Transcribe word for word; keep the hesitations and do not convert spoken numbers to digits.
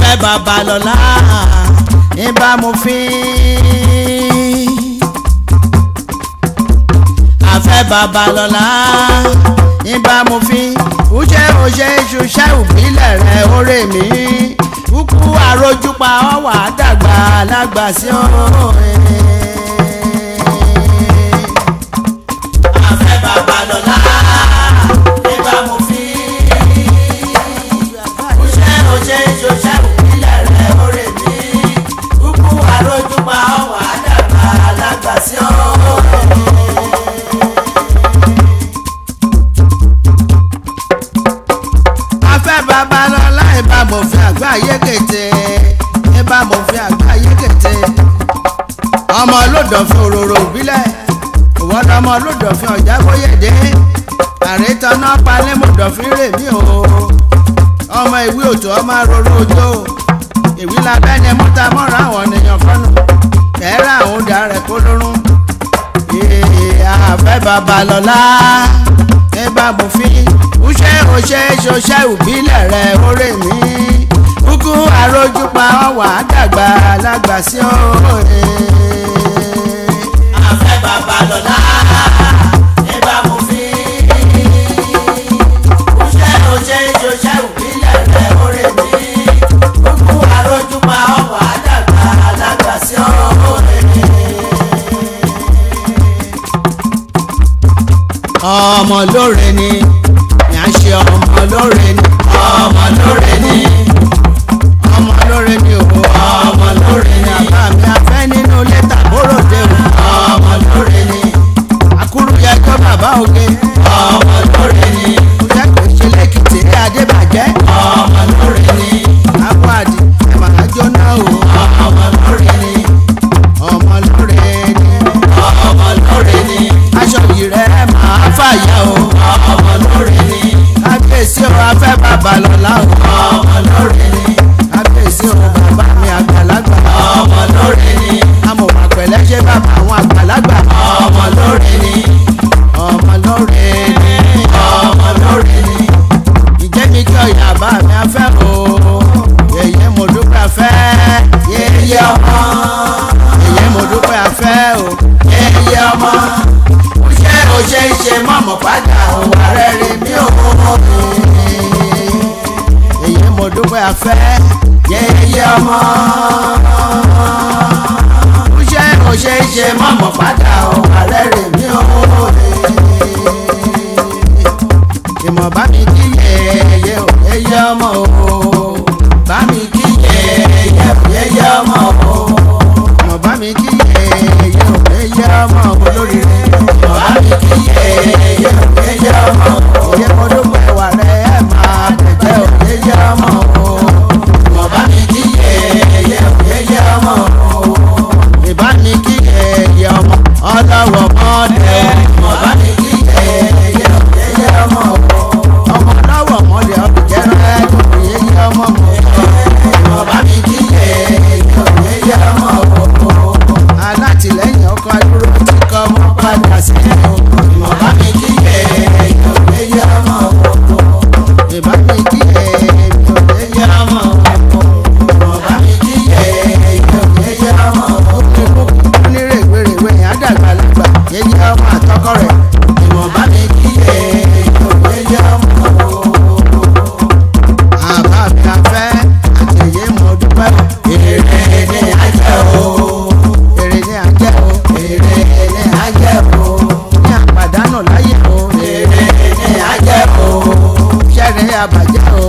Àfẹ́ Babalọ́lá ìbámu fín. Àfẹ́ Babalọ́lá ìbámu fín. Ùjẹ́ òjẹ́ ìṣùṣẹ́ òbílẹ̀ rẹ̀ orè mi. Kúkú àròjúpa ọ̀wà dàgbà lágbà sí òye. Àfẹ́ Babalọ́lá ìbámu fín. Ùjẹ́ òjẹ́ ìṣùṣẹ́ òbílẹ̀ rẹ̀ orè mi. Kúkú àròjúpa ọ̀wà dàgbà lágbà sí òye. Àfẹ́ Babalọ́lá ìbámòfin àgbáyé kété ìbámòfin àgbáyé kété ọmọ olódòfin òróró òbílẹ̀ ìwọ́n ọmọ olódòfin ọ̀jágbóyèdè àrètọ́nà palẹ́mọ̀dọ̀fin rèmí o ọmọ ìwé òtò ọmọ aróró ojó ìwí labẹ́ni múta mọ́ra àwọn ènìyàn fọ́nù kẹ́rẹ́ àwọn ọ̀dà rẹ̀ kó lórún. Àfẹ́ Babalọ́lá ìbámòfin ùṣẹ́ òṣẹ́ ṣoṣẹ́ òbílẹ̀ rẹ̀ orè mi kúkú àròjúpa ọ̀wà dàgbà lágbà sí òye. Àfẹ́ Babalọ́lá ìbámu fín. Ùṣẹ́ òṣẹ́ ṣoṣẹ́ òbílẹ̀ rẹ̀ orè mi kúkú àròjúpa ọ̀wà dàgbà lágbà sí òye. Ọmọ lóore ni ṣe ọmọ lóore ni ọmọ lóore ni ọmọ lóore ni o ọmọ lóore ni àbá mi afẹ́ nínú lẹ́tà bóròdé o ọmọ lóore ni akúrú yẹjọ́ bàbá oge ọmọ lóore ni kúrẹ́ kò ṣe lẹ́kìtì adébàjẹ́ ọmọ lóore ni abúàdì ẹ̀màlá jóná o ọmọ lóore ni ọmọ lóore ni ọmọ lóore ni aṣọ yìí rẹ̀ máa fàyà o ọmọ lóore ni kábíyèsí o Àfẹ́ Babalọ́lá o ọmọ lóore ni kábíyèsí o bàbá mi àgbàlagbà ọmọ lóore ni amòwà pẹ̀lẹ́ ṣe bàbá àwọn àgbàlagbà ọmọ lóore ni ọmọ lóore ni ọmọ lóore ni ìjẹ́ mi kí ọ̀yà bá mi afẹ́ o yèyé mo dúpẹ́ afẹ́ yèyé ọmọ yèyé mo dúpẹ́ afẹ́ o yèyé ọmọ òṣè òṣè ṣe mọ̀mọ́ padà o ààrẹ rè mí o èyí mo dúpẹ́ afẹ́ yẹ́yẹ́ ọmọ òṣè òṣè ṣe mọ̀mọ́ padà o ààrẹ rè mí o ìmọ̀ bá mi kí yẹ́yẹ́ o yẹ́yẹ́ ọmọ o bá mi kí yẹ́yẹ́ o yẹ́yẹ́ ọmọ o ìmọ̀ bá mi kí yẹ́yẹ́ o yẹ́yẹ́ ọmọ o lórí rẹ̀ ìmọ̀ bá mi kí yẹ́yẹ́ o yẹ́yẹ́ ọmọ o ìyẹ́ mo dúpẹ́ wà rẹ̀ ẹ̀ máa bẹ̀jẹ̀ o yẹ́yẹ́ ọmọ o ìmọ̀ bá mi kí yẹ́yẹ́ o yẹ́yẹ́ ọmọ o ìbá mi kí yẹ́yẹ́ ọmọ ọlọ́wọ́ mọ́dẹ ìmọ̀ bá mi kí yẹ́yẹ́ o yẹ́yẹ́ ọmọ o ọmọ lọ́wọ́ mọ́dẹ ọ̀bì jẹ́rẹ́ yẹ́yẹ́ ọmọ o ìmọ̀ bá mi kí yẹ́yẹ́ o yẹ́yẹ́ ọmọ o alátìlẹ́yìn ọkọ̀ adúró tí kọ́ mọ́ padà sí o ìmọ̀ bá mi kí yẹ́yẹ́ o yẹ́yẹ́ ọmọ o ìbá mi kí yẹ́yẹ́ o yẹ́yẹ́ ọmọ o ìmọ̀ bá mi kí yẹ́yẹ́ o yẹ́yẹ́ ọmọ o onírègbèrèwé àdàgbàlagbà yẹ́yẹ́ ọmọ àtọkọ rẹ̀ ìmọ̀ bá mi kí yẹ́yẹ́ o yẹ́yẹ́ ọmọ o àbá mi afẹ́ àtẹ̀yẹ́ mo dúpẹ́ èrè ní ajẹ́ o èrè ní ajẹ́ o èrè ní ajẹ́ o ní àpàdánù láyé o èrè ní ajẹ́ o ṣẹ́rẹ̀ àbàjẹ́ o